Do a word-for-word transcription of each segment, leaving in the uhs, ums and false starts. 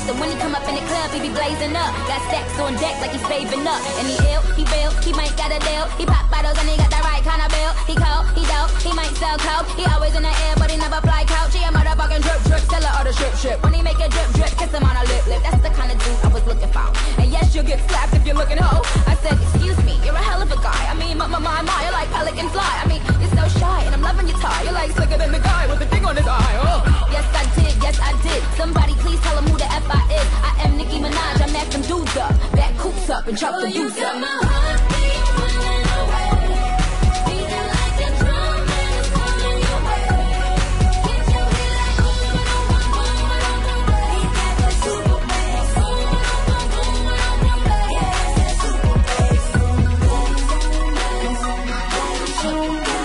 So when he come up in the club, he be blazing up. Got stacks on deck like he's saving up. And he ill, he real, he might got a deal. He pop bottles and he got the right kind of bill. He cold, he dope, he might sell coke. He always in the air, but he never fly couch. He a motherfucking drip drip, seller or the strip strip. When he make a drip drip, kiss him on a lip lip. That's the kind of dude I was looking for. And yes, you'll get slapped if you're looking hoe. I said, excuse me, you're a hell of a guy. I mean, my, my, my, my, you're like pelican fly. I mean, you're so shy, and I'm loving your tie. You're like slicker than the guy with the thing on his eye. Oh. Yes, I did, yes, I did. Somebody please tell him who the F I is. I am Nicki Minaj, I mack them dudes up. Back coops up and chop the dudes up. My heartbeat running away. Beating like a drum and it's coming your way. Can't you hear that boom, boom, boom, boom, on the way? He got that super bass. Boom, boom, boom, boom, on the way. Yeah, that super bass. Boom, boom, boom, boom, boom, boom.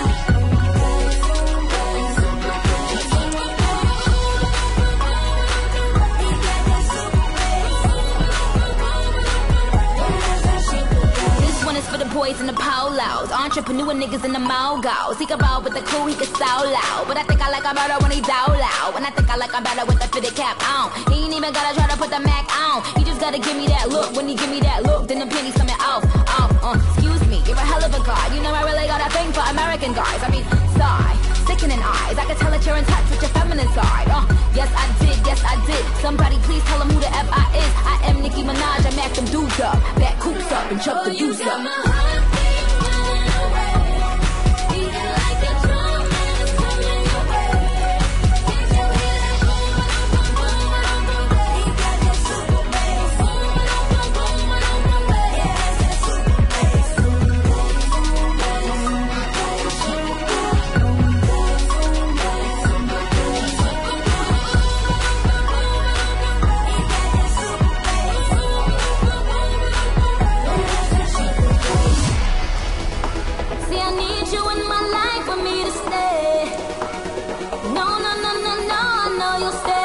For the boys in the polos, entrepreneur niggas in the mogos. He can roll with the crew, he can so loud. But I think I like him better when he's out loud. And I think I like him better with the fitted cap on. He ain't even gotta try to put the Mac on. He just gotta give me that look. When he give me that look, then the pennies coming off, off. Uh, excuse me, you're a hell of a guy. You know I really got a thing for American guys. I mean, sigh, sickening eyes. I can tell that you're in touch with your feminine side. Uh, yes I did, yes I did. Somebody please tell him who the F I is. I am Nicki Minaj, I mack them dudes up. Back coops up and chuck the dudes up. My heartbeat running away. Beating like a drum and it's coming your way. Can't you hear that boom, boom, boom, on the way? He got that super bass. Boom, boom, boom, boom, on the way. Yeah, that's that super bass. Boom, boom, boom, boom, see, I need you in my life for me to stay. No, no, no, no, no, I know you'll stay.